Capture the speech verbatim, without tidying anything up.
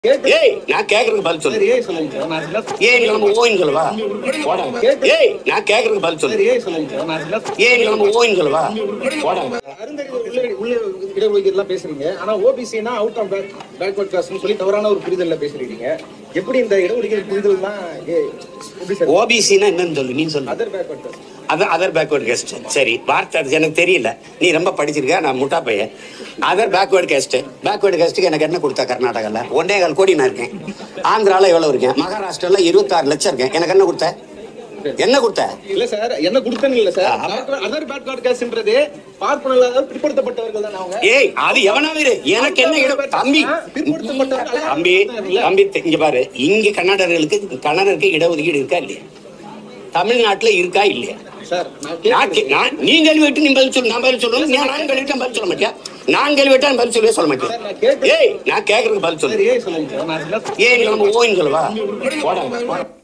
ஏய் நான் கேக்குறதுக்கு பதில் சொல்லு. ஏய் சொல்லுங்க நான் ஏய் நம்ம ஓயின் சொல்லுவா போடா. ஏய் நான் கேக்குறதுக்கு பதில் சொல்லு. ஏய் சொல்லுங்க நான் ஏய் நம்ம ஓயின் சொல்லுவா போடா. அருந்தறிவு உள்ள உள்ள இடஒதுக்கீடு எல்லாம் பேசுறீங்க. ஆனா ஓபிசினா அவுட் ஆஃப் பேக் பேக்வர்ட் கிளாஸ்னு சொல்லி தவறான ஒரு புரிதல்ல பேசுறீங்க. எப்படி இந்த இடஒதுக்கீடு புரிதல்னா எப்படி சார்? ஓபிசினா என்னன்னு சொல்லு நீ சொல்லு. Other backward class. அதான் அதர் பேக்வர்ட் கேஸ்ட். சரி வார்த்தை அது எனக்கு தெரியல. நீ ரொம்ப படிச்சிருக்க, நான் முட்டா பையன். Other backward caste. பேக்வர்ட் கேஸ்ட்டுக்கு எனக்கு என்ன கொடுத்தா கர்நாடகாவில் ஒன்னே கால் கோடி நான் இருக்கேன். ஆந்திராவில் எவ்வளோ இருக்கேன், மகாராஷ்டிராவில் இருபத்தாறு லட்சம் இருக்கேன். எனக்கு என்ன கொடுத்த என்ன கொடுத்த இல்ல சார், என்ன கொடுத்தேன்னு இல்ல சார். அதர் பேக்வர்ட் கேஸ்ட்ன்றது பார்ப்பனர்களால் பிற்படுத்தப்பட்டவர்கள் தான் அவங்க. ஏய் அது எவனாவது எனக்கு என்ன இடம் தம்பி பிற்படுத்தப்பட்டவர்கள் தம்பி தம்பி இங்க பாரு. இங்க கர்நாடகர்களுக்கு கன்னடருக்கு இடஒதுக்கீடு இருக்கா இல்லையா? தமிழ்நாட்டுல இருக்கா இல்லையா? நீ கேள்வி விட்டு நீ பதில் சொல்லு. நான் பதில் சொல்லணும். நான் கேள்வி விட்டு பதில் சொல்ல மாட்டியா? நான் கேள்வி விட்டா பதில் சொல்லவே சொல்ல மாட்டேன். ஏய் நான் கேக்குறதுக்கு பதில் சொல்லு. ஏய் நம்ம ஓயின் சொல்லுவா போடா.